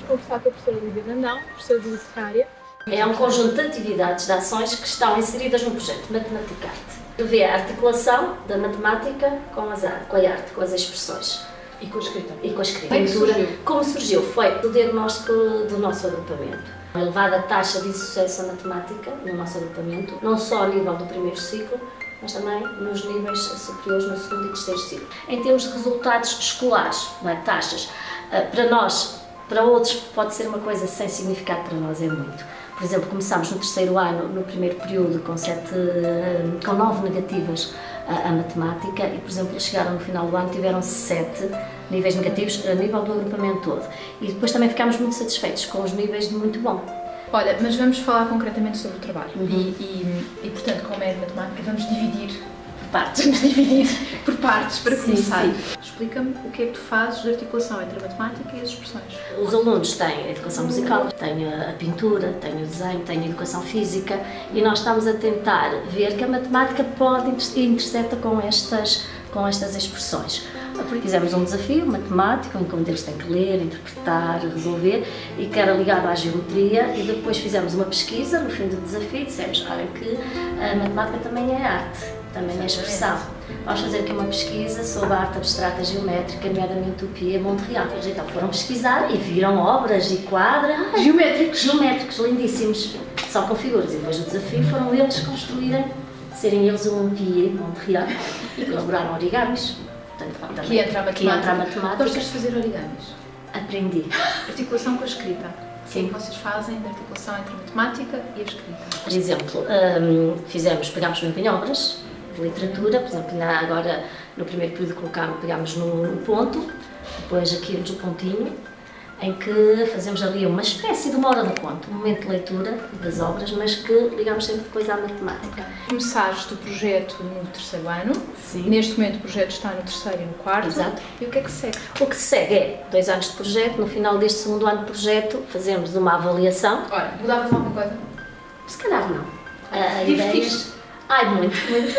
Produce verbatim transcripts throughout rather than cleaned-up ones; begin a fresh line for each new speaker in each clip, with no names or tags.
conversar com a professora Lívia Brandão, professora de literária.
É um conjunto de atividades, de ações que estão inseridas no projeto Matemática Arte. Prevê a articulação da matemática com, as, com a arte, com as expressões.
E com a escrita.
E com a escrita.
Como surgiu?
Como surgiu? Foi do diagnóstico do nosso agrupamento. Uma elevada taxa de insucesso na matemática no nosso agrupamento, não só a nível do primeiro ciclo, mas também nos níveis superiores no segundo e terceiro ciclo. Em termos de resultados escolares, não é? Taxas, para nós, para outros pode ser uma coisa sem significado, para nós é muito. Por exemplo, começámos no terceiro ano, no primeiro período, com, sete, com nove negativas a, a matemática e, por exemplo, chegaram no final do ano, tiveram sete níveis negativos a nível do agrupamento todo. E depois também ficámos muito satisfeitos com os níveis de muito bom.
Olha, mas vamos falar concretamente sobre o trabalho.
Uhum.
E, e, e, portanto, como é de matemática, vamos dividir
por partes.
Vamos dividir por partes, para
sim,
começar.
Sim.
Explica-me o que é que tu fazes de articulação entre a matemática e as expressões.
Os alunos têm a educação musical, têm a pintura, têm o desenho, têm a educação física e nós estamos a tentar ver que a matemática pode intersecta com estas, com estas expressões. Fizemos um desafio matemático, em que eles têm que ler, interpretar, resolver, e que era ligado à geometria, e depois fizemos uma pesquisa no fim do desafio e dissemos, olha, que a matemática também é arte, também é expressão. Vamos fazer aqui uma pesquisa sobre a arte abstrata geométrica, nomeadamente o Pia Monterreal. Eles então foram pesquisar e viram obras e quadros
geométricos,
geométricos lindíssimos, só com figuras, e depois o desafio foram eles construírem, serem eles um Pia Monterreal, e elaboraram origamis. Portanto, também,
que entra a matemática.
Que entra a matemática.
Gostas de fazer origamis?
Aprendi.
Articulação com a escrita.
Sim.
O que vocês fazem de articulação entre a matemática e a escrita?
Por exemplo, um, fizemos, pegámos em obras de literatura, por exemplo, na, agora no primeiro período colocámos, pegámos no, no ponto, depois aqui no pontinho, em que fazemos ali uma espécie de uma hora de conto, um momento de leitura das obras, mas que ligamos sempre depois à matemática.
Começaste o projeto no terceiro ano.
Sim.
Neste momento o projeto está no terceiro e no quarto.
Exato.
E o que é que segue?
O que segue é dois anos de projeto, no final deste segundo ano de projeto fazemos uma avaliação.
Ora, mudavas alguma coisa?
Se calhar não. A, a
Divertiste?
Ai, muito, muito.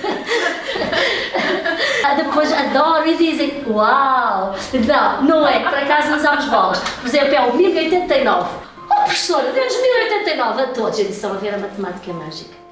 Depois adoro e dizem, uau! Não, não é, por acaso usamos bolas. Por exemplo, é o mil e oitenta e nove. Oh, professora, demos mil e oitenta e nove a todos. Eles estão a ver, a matemática é mágica.